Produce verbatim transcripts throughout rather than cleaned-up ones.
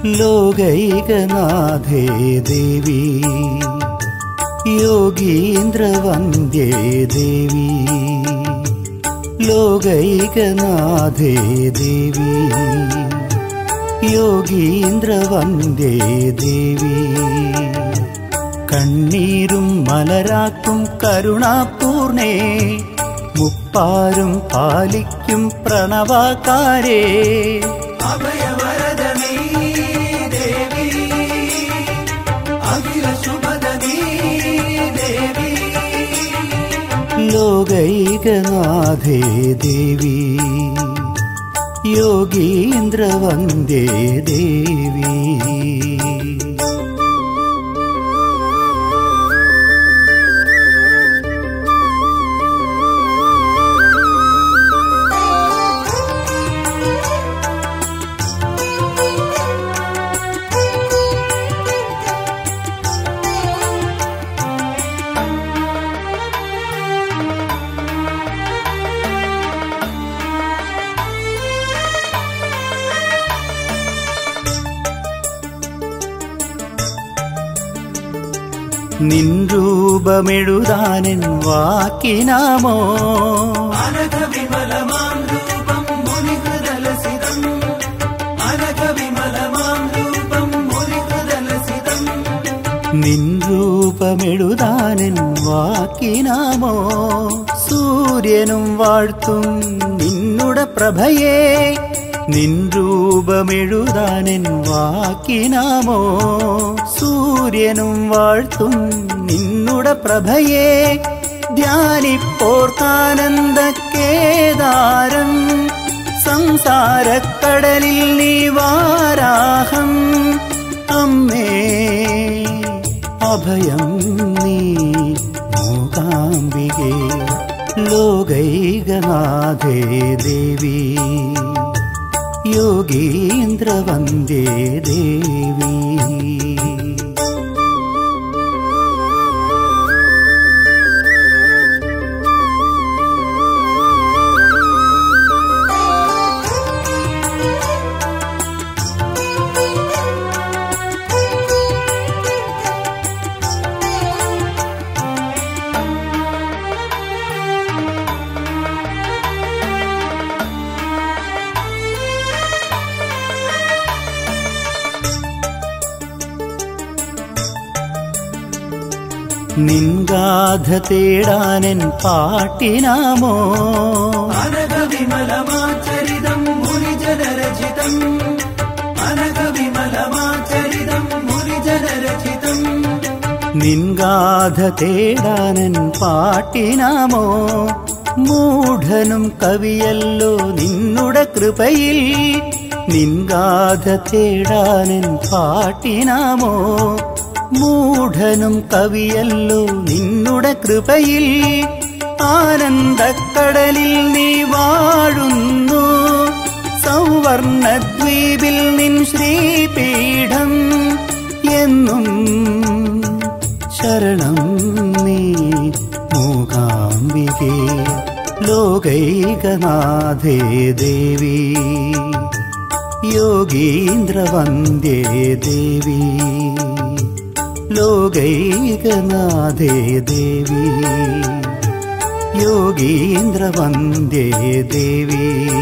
ലോകൈകനാഥേ ദേവി യോഗീന്ദ്രവന്ദ്യേ ദേവി ലോകൈകനാഥേ ദേവി യോഗീന്ദ്രവന്ദ്യേ ദേവി കണ്ണീരും മലരാക്കും കരുണാപൂർണേ മുപ്പാരും പാലിക്കും പ്രണവാകാരേ അഭയവരദനീ ദേവി അഖില ശുഭദനീ ദേവി ലോകൈകനാഥേ ദേവി യോഗീന്ദ്രവന്ദ്യേ ദേവി നിൻ രൂപമെഴുതാനെൻ വാക്കിനാമോ അനഘവിമലമാം രൂപം മുനിഹൃദലസിതം അനഘവിമലമാം രൂപം മുനിഹൃദലസിതം നിൻ രൂപമെഴുതാനെൻ വാക്കിനാമോ സൂര്യനും വാഴ്ത്തും നിന്നുടെ പ്രഭയേ നിൻ രൂപമെഴുതാനെൻ വാക്കിനാമോ സൂര്യനും വാഴ്ത്തും നിന്നുടെ പ്രഭയേ ധ്യാനിപ്പോർത്താനന്ദ കേദാരം സംസാരക്കടലിൽ നീ വാരാഹം അമ്മേ അഭയം നീ മൂകാംബികേ ലോകൈകനാഥേ ദേവി യോഗീന്ദ്രവന്ദ്യേ ദേവി നിൻഗാഥ തേടാനെൻ പാട്ടിനാമോ അനഘവിമലമാചരിതം മുനിജനരചിതം അനഘവിമലമാചരിതം മുനിജനരചിതം നിൻഗാഥ തേടാനെൻ പാട്ടിനാമോ മൂഢനും കവിയല്ലോ നിന്നുടെ കൃപയിൽ നിൻഗാഥ തേടാനെൻ പാട്ടിനാമോ മൂഢനും കവിയല്ലോ നിന്നുടെ കൃപയിൽ ആനന്ദക്കടലിൽ നീ വാഴുന്നു സൗവർണദ്വീപിൽ നിൻ ശ്രീപീഠം എന്നും ശരണം നീ മൂകാംബികേ ലോകൈകനാഥേ ദേവി യോഗീന്ദ്രവന്ദ്യേ ദേവി ലോകൈകനാഥേ ദേവി യോഗീന്ദ്രവന്ദ്യേ ദേവി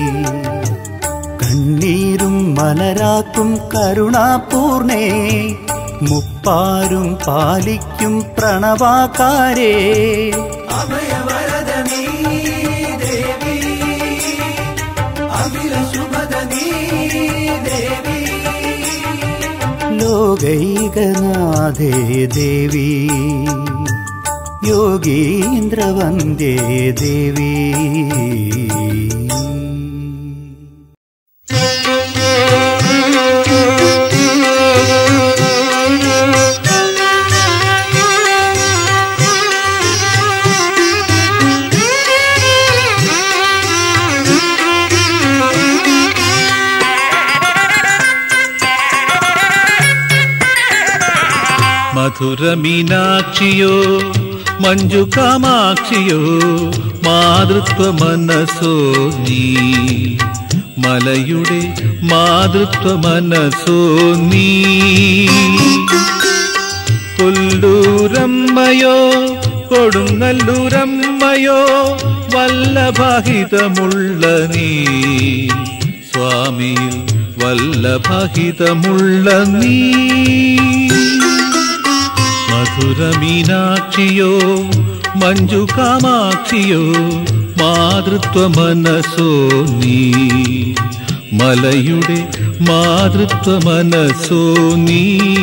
കണ്ണീരും മലരാക്കും കരുണാപൂർണേ മുപ്പാരും പാലിക്കും പ്രണവാകാരേ അഭയവരദനീ ദേവി അഖില ശുഭദനീ ദേവി ലോകൈകനാഥേ ദേവി യോഗീന്ദ്രവന്ദ്യേ ദേവി മധുരമീനാക്ഷിയോ മഞ്ജു കാമാക്ഷിയോ മാതൃത്വ മനസ്സോ നീ മലയുടെ മാതൃത്വ മനസ്സോ നീ. കൊല്ലൂരമ്മയോ കൊടുങ്ങല്ലൂരമ്മയോ വല്ലഭഹിതമുള്ള നീ. സ്വാമിയിൽ വല്ലഭഹിതമുള്ള നീ. മധുരമീനാക്ഷിയോ മഞ്ജു കാമാക്ഷിയോ മാതൃത്വ മനസ്സോ നീ. മലയുടെ മാതൃത്വ മനസ്സോ നീ.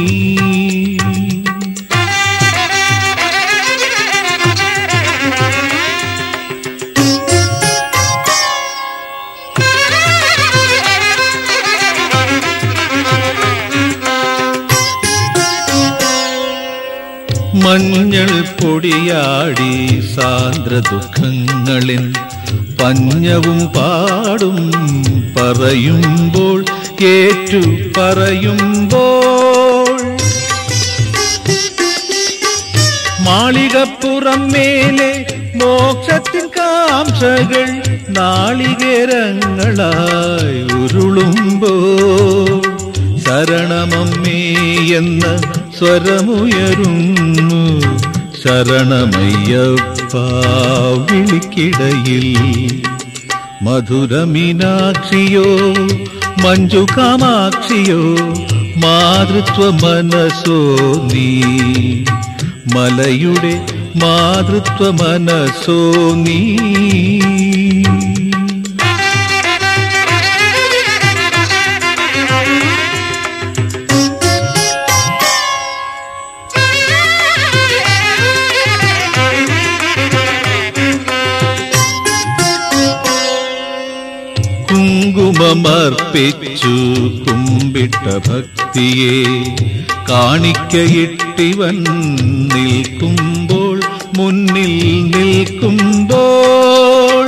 മഞ്ഞൾ പൊടിയാടി സാന്ദ്ര ദുഃഖങ്ങളിൻ പഞ്ഞവും പാടും പറയുമ്പോൾ ഏറ്റു പറയുമ്പോൾ മാളികപ്പുറം മേലെ മോക്ഷത്തിൻ കാംക്ഷകൾ നാളികേരങ്ങളായി ഉരുളുമ്പോൾ ശരണമമ്മേ എന്ന സ്വരമുയരുന്നു. ശരണമയ്യപ്പ വിളിക്കിടയിൽ. മധുരമീനാക്ഷിയോ മഞ്ജു കാമാക്ഷിയോ മാതൃത്വ മനസ്സോ നീ. മലയുടെ മാതൃത്വ മനസ്സോ നീ. കുങ്കുമമർപ്പിച്ചു കുമ്പിട്ട ഭക്തിയെ കാണിക്കയിട്ടിവൻ നിൽക്കുമ്പോൾ മുന്നിൽ നിൽക്കുമ്പോൾ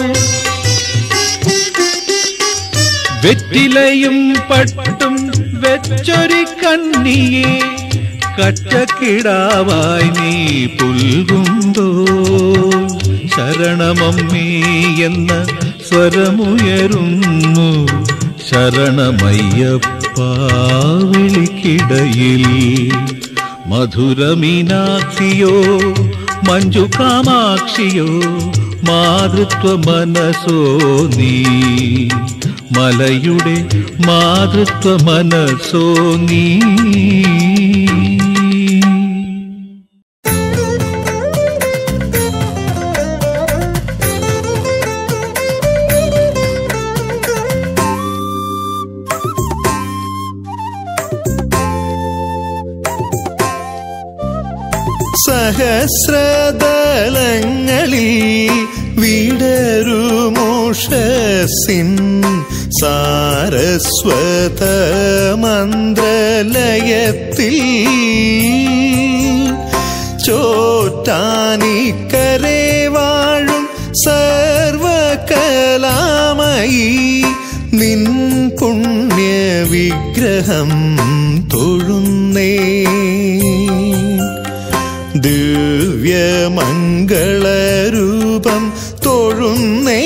വെറ്റിലയും പട്ടും വെച്ചൊരു കണ്ണിയെ കറ്റക്കിടാവായി നീ പുൽകുമ്പോൾ ശരണമമ്മേ എന്ന സ്വരമുയരുന്നു. ശരണമയ്യപ്പ വിളിക്കിടയിൽ. മധുരമീനാക്ഷിയോ മഞ്ജു കാമാക്ഷിയോ മാതൃത്വ മനസ്സോ നീ. മലയുടെ മാതൃത്വ മനസ്സോ നീ. സഹസ്രദലങ്ങളിൽ വിടരുമോഷസിൻ സാരസ്വത മന്ത്രലയത്തിൽ ചോറ്റാനിക്കരെ വാഴും സർവകലാമയി നിൻ പുണ്യ വിഗ്രഹം തൊഴുന്നേ. ദിവ്യമംഗളരൂപം തൊഴുന്നേ.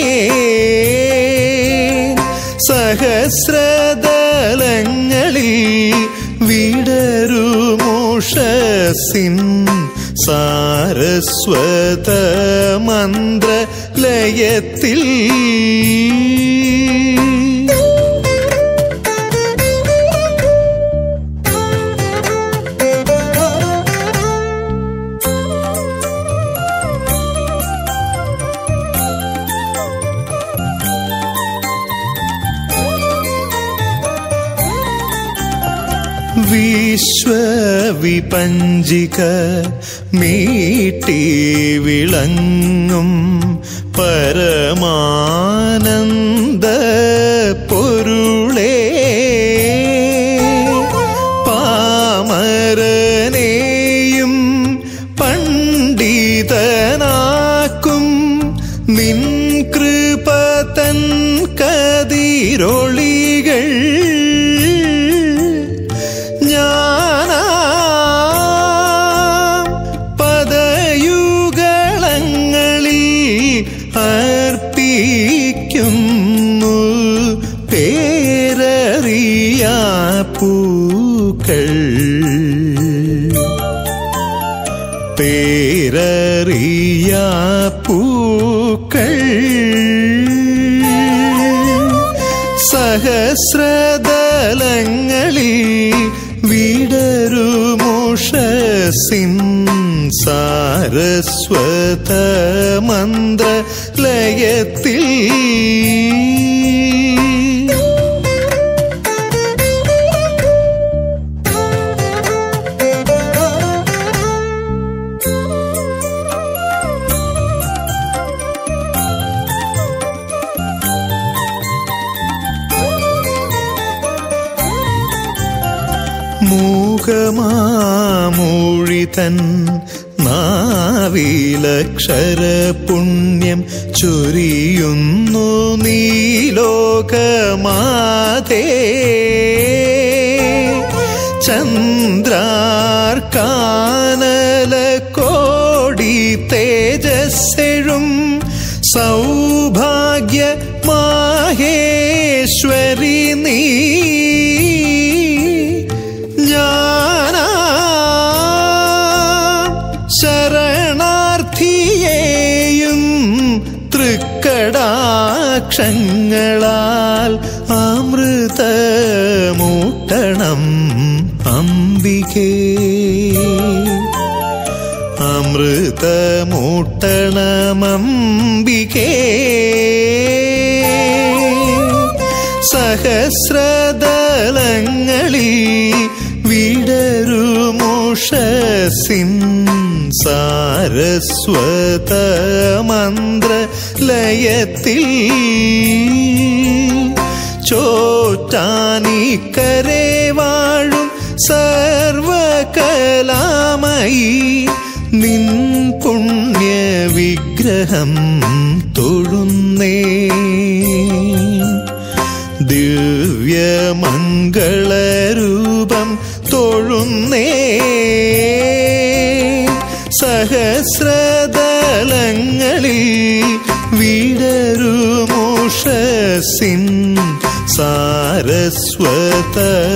സഹസ്രദലങ്ങളിൽ വിടരുമോഷസിൻ സാരസ്വത മന്ത്രലയത്തിൽ വിശ്വവിപഞ്ചിക മീട്ടി വിളങ്ങും പരമാനന്ദ പൊരുളേ. പാമരനെയും പണ്ഡിതനാക്കും നിൻ കൃപതൻ കതിരൊളികൾ അർപ്പിക്കുന്നു. പേ പേരറിയ പൂക്കൾ സഹസ്രദലങ്ങളിൽ വിടരുമുഷസിൻ സാരസ്വത മന്ത്രലയത്തിൽ മൂകമാമൂഴിതൻ നാവിലക്ഷരപുണ്യം ചൊരിയുന്നു നീലോകമാതേ ചന്ദ്രാർക്കാനല കോടി തേജസ്സെഴും സൗഭാഗ്യ മാഹേശ്വരി നീ ശരണാർത്ഥിയേയും തൃക്കടാക്ഷങ്ങളാൽ അമൃതമൂട്ടണം അംബികേ അമൃതമൂട്ടണമംബികേ സഹസ്രദലങ്ങളിൽ വിടരുമുഷസിൻ സാരസ്വത മന്ത്രലയത്തിൽ ചോറ്റാനിക്കരെ വാഴും സർവകലാമയി നിൻ പുണ്യവിഗ്രഹം തൊഴുന്നേ ദിവ്യമംഗളരൂപം തൊഴുന്നേ സഹസ്രദലങ്ങളിൽ വിടരുമുഷസിൻ സാരസ്വത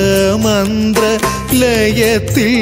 മന്ത്രലയത്തിൽ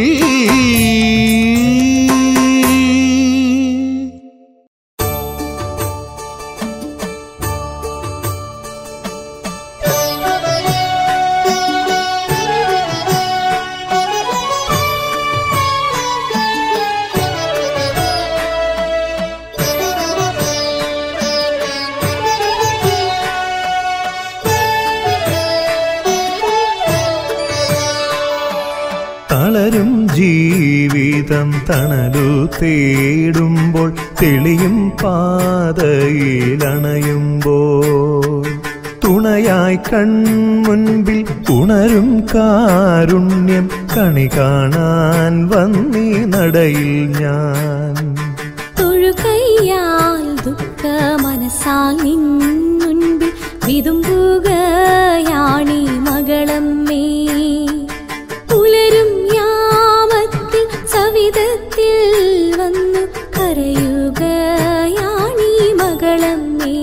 തളരും ജീവിതം തണലു തേടുമ്പോൾ തെളിയും പാതയിലണയുമ്പോൾ തുണയായി കൺമുൻപിൽ ഉണരും കാരുണ്യം കണി കാണാൻ വന്നീ നടയിൽ ഞാൻ തൊഴുകൈയാൽ ദുഃഖ മനസ്സാൽ നിൻ മുൻപിൽ വിതുമ്പുകയാണീ മകളമ്മേ പുലരും യാമത്തിൽ സവിധത്തിൽ വന്നു കരയുകയാണീ മകളമ്മേ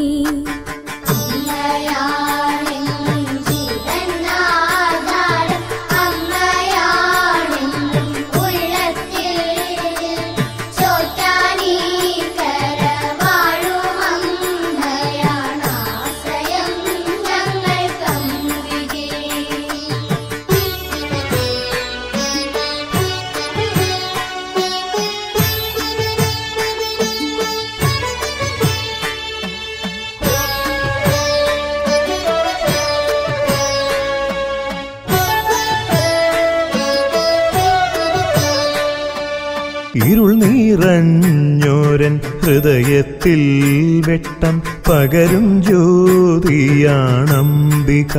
ഇരുൾ നിറഞ്ഞോരൻ ഹൃദയത്തിൽ വെട്ടം പകരും ജ്യോതിയാണംബിക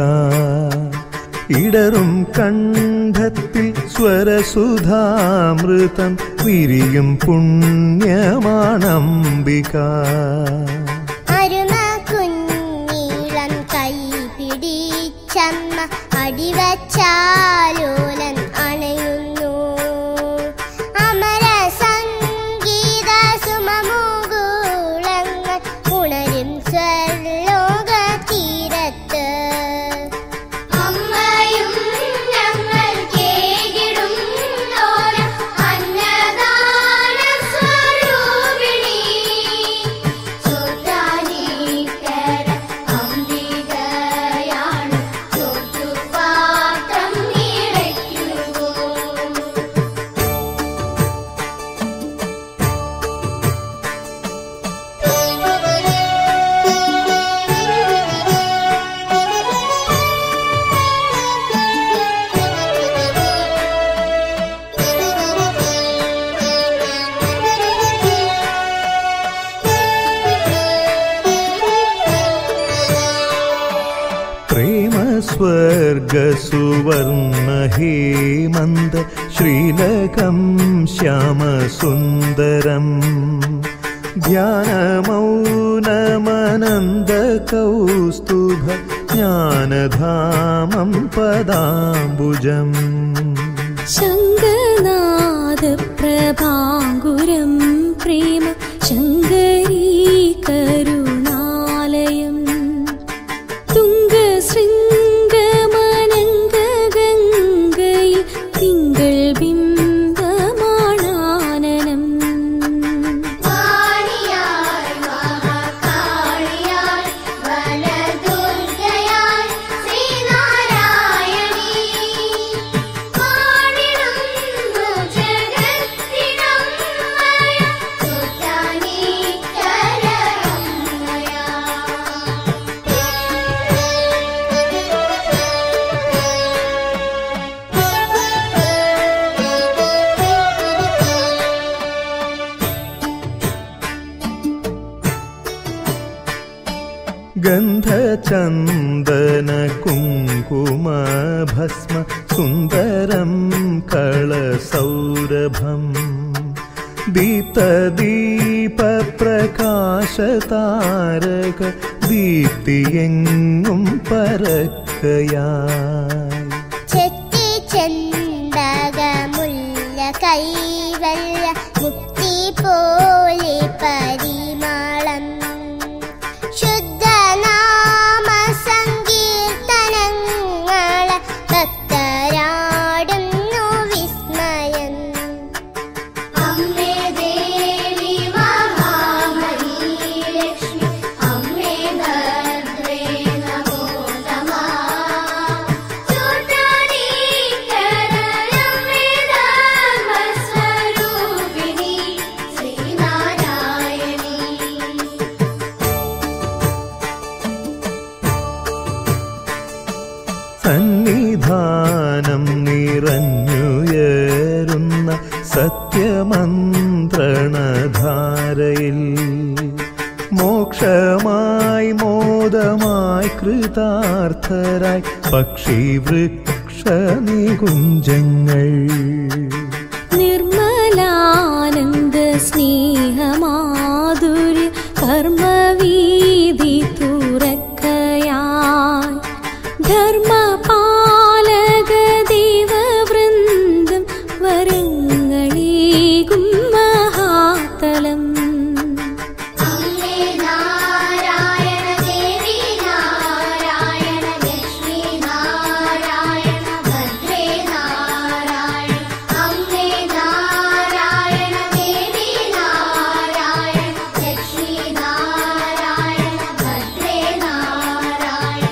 ഇടറും കണ്ഠത്തിൽ സ്വരസുധാമൃതം വിരിയും പുണ്യമാണംബിക പിടിച്ചമ്മ അടിവച്ചാലോലൻ അണയുന്നു അമര സംഗീത സുമമുകുളങ്ങൾ ഉണരും സ്വർലോക തീരത്ത് അമ്മയും ഞങ്ങൾ കേകിടും അന്നദാന സ്വർഗസുവർണ ഹേമന്ത ശ്രീലകം ശ്യാമസുന്ദരം ധ്യാനമൗനമനന്ദ കൗസ്തുഭ ജ്ഞാനധാമം പദാംബുജം ശങ്കനാദ പ്രഭാങ്കുരം പ്രേമ ശങ്കരീ കരുണാലയം തുംഗശൃംഗമനംഗ ഗംഗയിൽ തിങ്കൾ ബിംബമാണാനനം ഗന്ധചന്ദന കുങ്കുമ ഭസ്മ സുന്ദരം കളസൗരഭം ദീപ്തദീപ പ്രകാശതാരക ദീപ്തിയെങ്ങും പരക്കയായി ചെത്തി ചെന്തകമുല്ല കൈവല്ല മുക്തി പോലെ പരിമളം ശുദ്ധനാമ സങ്കീർത്തനങ്ങള ഭക്തരാടുന്നു വിസ്മയം അമ്മേ ദേവി മഹാമണി ലക്ഷ്മി അമ്മേ ഭദ്രേ നമോ നമഃ ചൂടാനീകരണമേ ധർമ്മസ്വരൂപിണി ശ്രീനാരായണി സന്നിധാനം നിറഞ്ഞുയരുന്ന സത്യമന്ത്രണധാരയിൽ മോക്ഷമായി മോദമായി കൃതാർത്ഥരായി പക്ഷിവൃക്ഷ നികുഞ്ചങ്ങൾ നിർമ്മലാനന്ദ സ്നേഹമാധുര്യ കർമ്മവീതി തുറക്കയായി ധർമ്മപാലക ദേവവൃന്ദം വരങ്ങളേകും മഹാതലം അമ്മേ നാരായണ ദേവി നാരായണ ലക്ഷ്മി നാരായണ ഭദ്രേ നാരായണ അമ്മേ നാരായണ ദേവി നാരായണ ലക്ഷ്മി നാരായണ ഭദ്രേ നാരായണ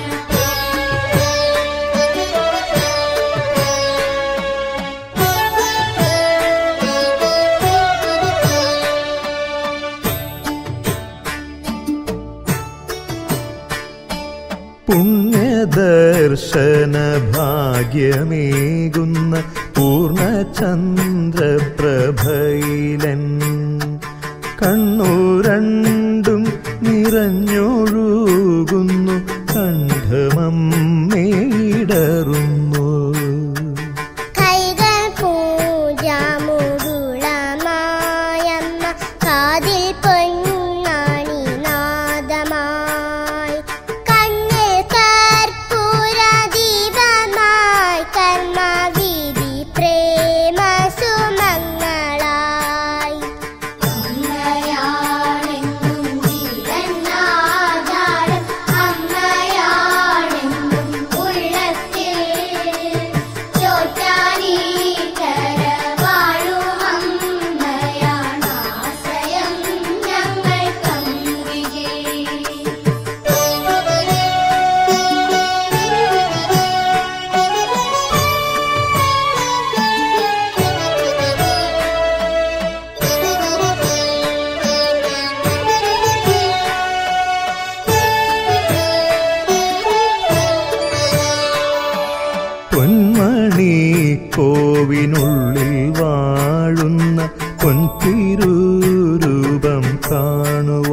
പുണ്യദർശന ഭാഗ്യമേകുന്ന പൂർണ്ണചന്ദ്രപ്രഭയിലൻ കണ്ണു രണ്ടും നിറഞ്ഞൊഴുകുന്നു കണ്ഠമമ്മേയിടറുന്നു കൈകൾ പൂജാമുരുളമായമ്മ കാതിൽ പൊന്നാണി നാദമായി കണ്ണിൽ കർപ്പൂര ദീപമായി കർമ്മവീതി പ്രേമ സുമങ്ങളായി അമ്മയാണെന്നും ജീവനാധാരം അമ്മയാണെന്നും ഉള്ളത്തിൽ ചോറ്റാനീക്കര വാഴുമമ്മയാണാശ്രയം ഞങ്ങൾക്കംബികേ പൊന്മണി കോവിനുള്ളിൽ വാഴുന്ന പൊൻതിരൂരൂപം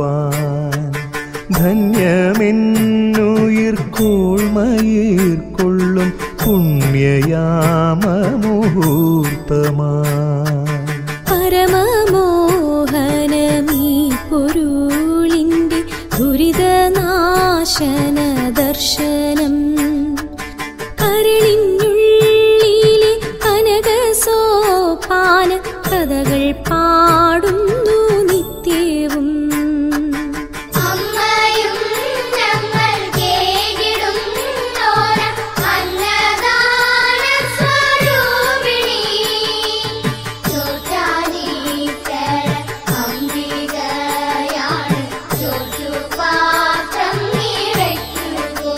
കാണുവാൻ ധന്യമെന്നുയിർക്കോൾമയിർക്കൊള്ളുന്ന പുണ്യയാമമുഹൂർത്തമാ പരമമോഹനമീ പൊരുളിന്റെ ദുരിതനാശന ദർശനം കരളിനുള്ളിലെ കനകസോപാന കഥകൾ പാടുന്നു നിത്യവും. അമ്മയും ഞങ്ങൾ കേകിടും തോര അന്നദാന സ്വരൂപിണി ചോറ്റാനിക്കര അംബികയാണ് ചോറ്റുപാത്രം നിറയ്ക്കുമോ.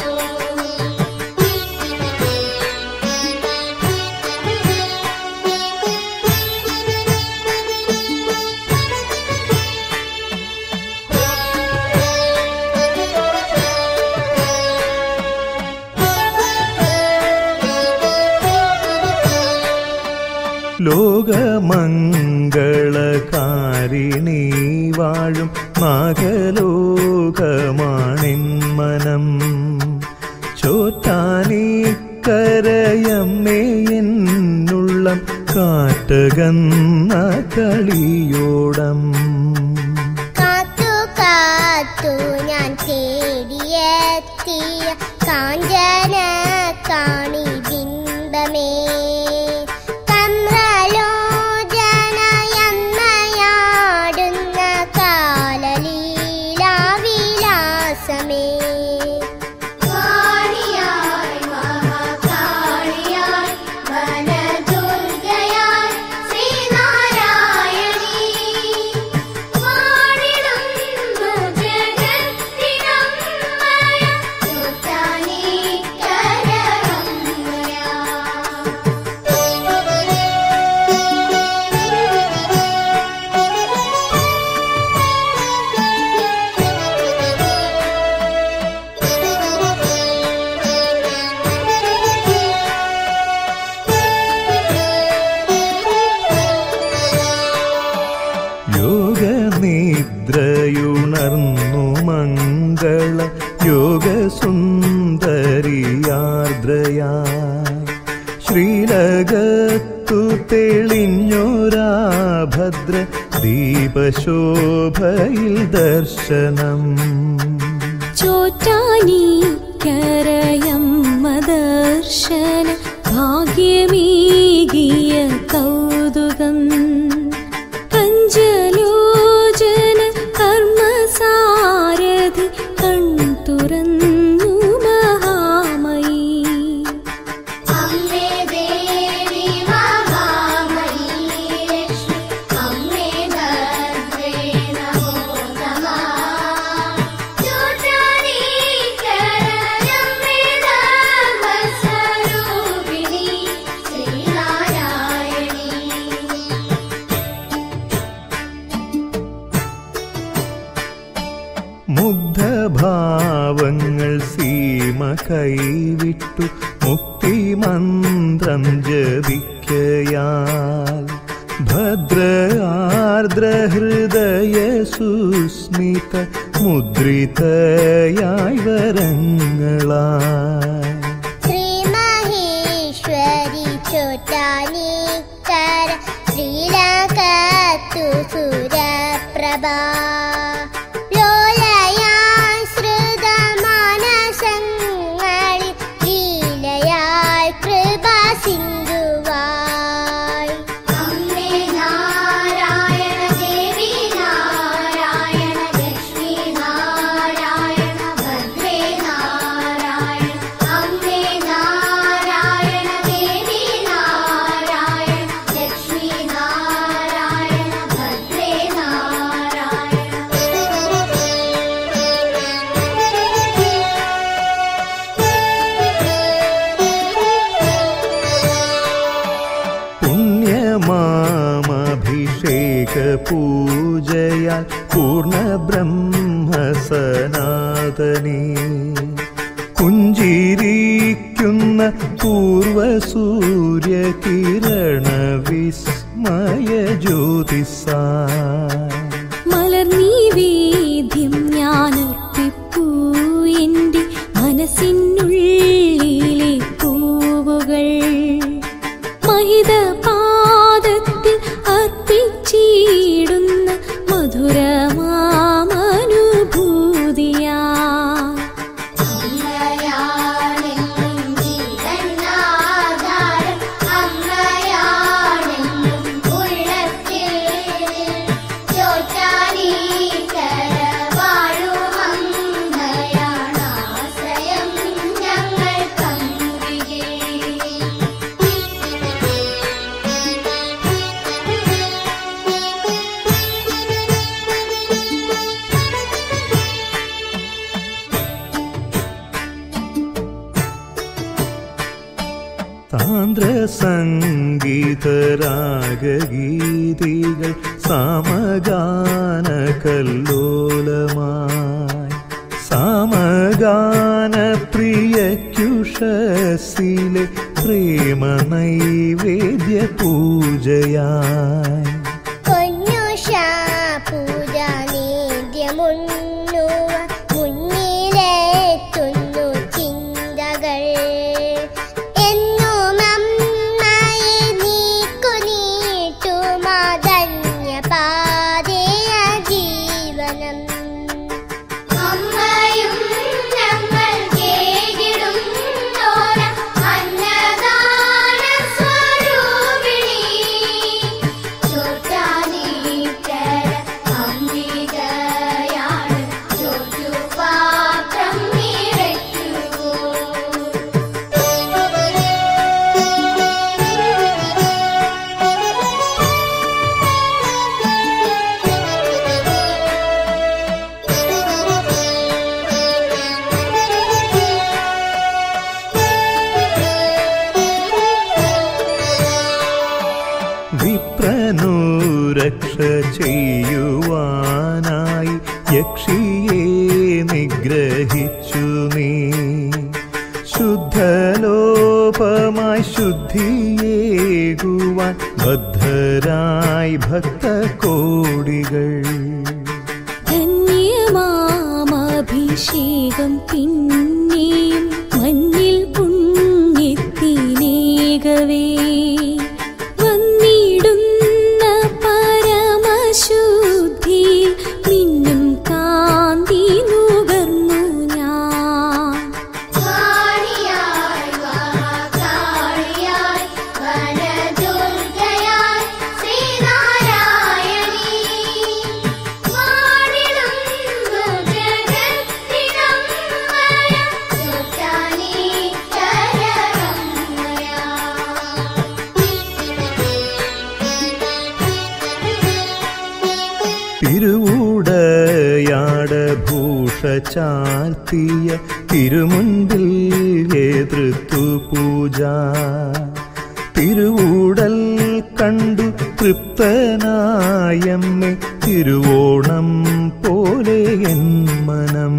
ലോകമംഗളകാരിണി വാഴും നാഗലോകമാണിൻ മനം ചോറ്റാനിക്കരയമ്മേ എന്നുള്ളം കാറ്റകന്ന കളിയോടം കാത്തു കാത്തു ഞാൻ തേടിയെത്തിയ കാഞ്ചന കാണി ബിംബമേ കമ്രലോചനയമ്മയാടുന്ന കാലലീലാവിലാസമേ കാളിയായി മഹാകാളിയായി വനദുർഗയായി ശ്രീനാരായണി വാണിടുന്നു ജഗത്തിനമ്മയ ചോറ്റാനിക്കരയമ്മയാ. യോഗനിദ്രയുണർന്നു മംഗള യോഗസുന്ദരിയാർദ്രയാ ശ്രീലകത്തു തെളിഞ്ഞൊരാ ഭദ്ര ദീപശോഭയിൽ ദർശനം ചോറ്റാനിക്കരയമ്മ ദർശന ഭാഗ്യമീകിയ കൗതുകം പഞ്ചലോചന കർമ്മസാരഥി കൺതുറന്നു മഹാമയി. അമ്മേ ദേവി മഹാമയി ലക്ഷ്മി അമ്മേ ഭദ്രേ നമോ നമഃ. ചോറ്റാനിക്കരയമ്മേ ധർമ്മസ്വരൂപിണി ശ്രീനാരായണി. മുഗ്ധഭാവങ്ങൾ സീമ കൈവിട്ടു മുക്തിമന്ത്രം ജപിക്കയാൽ ഭദ്ര ആർദ്രഹൃദയ സുസ്മിത മുദ്രിതയായി വരങ്ങളായി ശ്രീ മഹേശ്വരി ചോറ്റാനിക്കര ശ്രീലകത്തു സുരപ്രഭാ ലോലയാശ്രിതമാനസങ്ങളിൽ ലീലയായി കൃപാസിന്ധുവായി. അമ്മേ നാരായണ ദേവി നാരായണ ലക്ഷ്മി നാരായണ ഭദ്രേ നാരായണ അമ്മേ നാരായണ ദേവി നാരായണ ലക്ഷ്മി നാരായണ ഭദ്രേ നാരായണ. പുണ്യമാമഭിഷേക പൂജയാൽ പൂർണ്ണ ബ്രഹ്മ സനാതനേ പുഞ്ചിരിക്കുന്ന പൂർവസൂര്യ കിരണ വിസ്മയ ജ്യോതിസായി മലർനീവേദ്യം ഞാനർപ്പിപ്പൂ എൻ്റെ മനസ്സിനുള്ളിലെ പൂവുകൾ സംഗീതരാഗഗീതികൾ സാമഗാന കല്ലോലമായി സാമഗാന പ്രിയക്കുഷസിലെ പ്രേമ നൈവേദ്യ പൂജയായി വിപ്രനുരക്ഷ ചെയ്യുവാനായി യക്ഷിയെ നിഗ്രഹിച്ചു നീ ശുദ്ധലോപമായി ശുദ്ധിയേകുവാൻ ബദ്ധരായി ഭക്തകോടികൾ ധന്യമാമഭിഷേകം പിന്നെയും മഞ്ഞിൽ പുണ്യത്തിനേകവേ തിരുവൂടയാടഭൂഷ ചാർത്തിയ തിരുമുൻപിൽ എതിർത്തു പൂജ തിരുവൂടൽ കണ്ടു തൃപ്തനായമ്മേ തിരുവോണം പോലെ എൻ മനം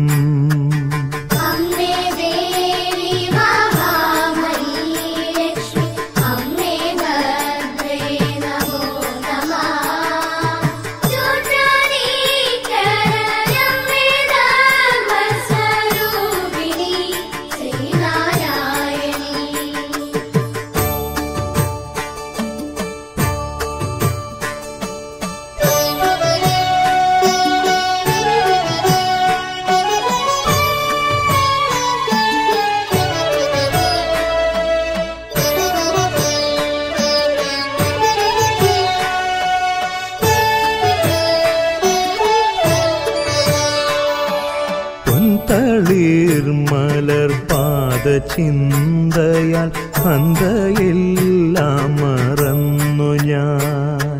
തളിർമലർ പാദചിന്തയാൽ അന്തയെല്ലാം മറന്നു ഞാൻ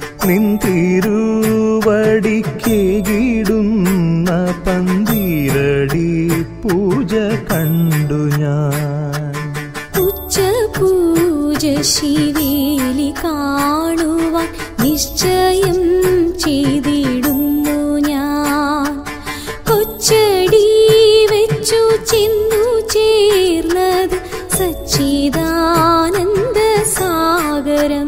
നിന്തിരുവടിക്കേകിടുന്ന പന്തീരടി പൂജ കണ്ടു ഞാൻ ഉച്ചപൂജ ശിവേലി കാണുവാൻ നിശ്ചയം ചെയ്തിടുന്നു ഞാൻ കൊച്ചടി വെച്ചു ചെന്നു ചേർന്നത് സച്ചിദാനന്ദ സാഗരം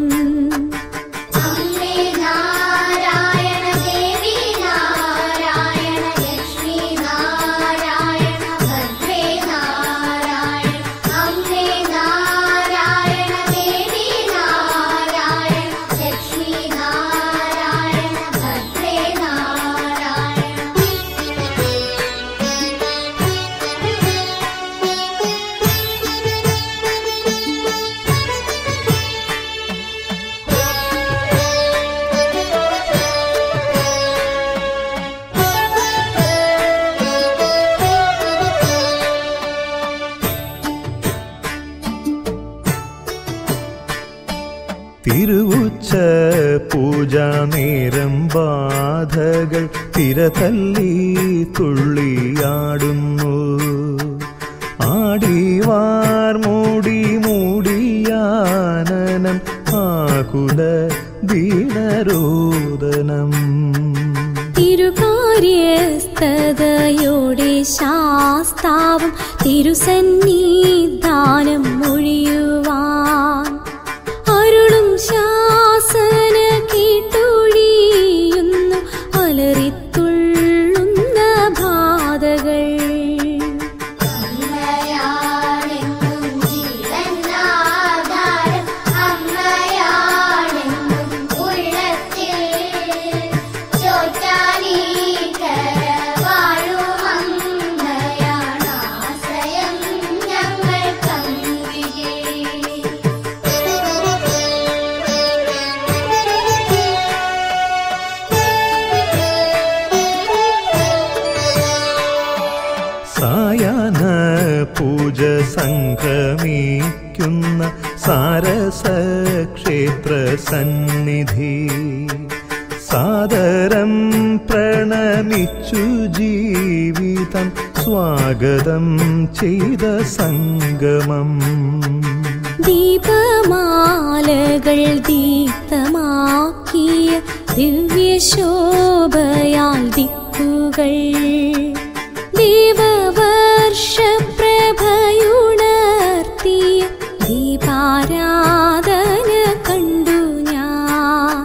തിരുവുച്ച പൂജാ നേരം ബാധകൾ തിരതല്ലി തുള്ളിയാടുന്നു ആടിവാർ മൂടി മൂടിയാ വ്യാകുല ദീനരോദനം. തിരുകാര്യസ്ഥതയോടെ ശാസ്താവും തിരുസന്നിധാനം മൊഴിയുവാൻ അരുളും ശാസന കേട്ടൊഴിയുന്നു അലറിത്തുള്ളുന്ന ബാധകൾ. സായാഹ്ന പൂജ സംഗമിക്കുന്ന സാരസക്ഷേത്ര സന്നിധി സാദരം പ്രണമിച്ചു ജീവിതം സ്വാഗതം ചെയ്ത സംഗമം. ദീപമാലകൾ ദീപ്തമാക്കിയ ദിവ്യശോഭയാൽ ദിക്കുകൾ ദേവവർഷപ്രഭയുണർത്തിയ ദീപാരാധന കണ്ടു ഞാൻ.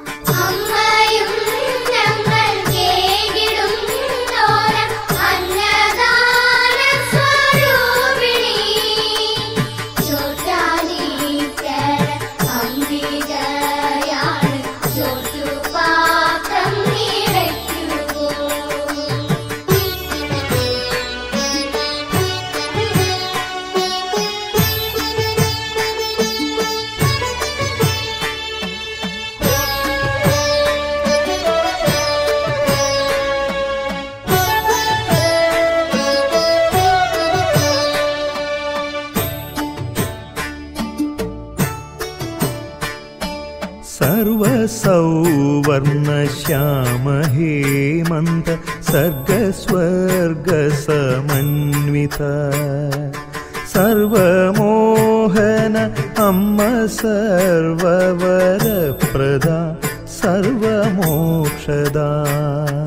സർവസൗവർണ ശ്യാമ ഹേമന്ത സർഗസ്വർഗ സമന്വിത സർവമോഹന അമ്മ സർവവരപ്രദ സർവമോക്ഷദാ.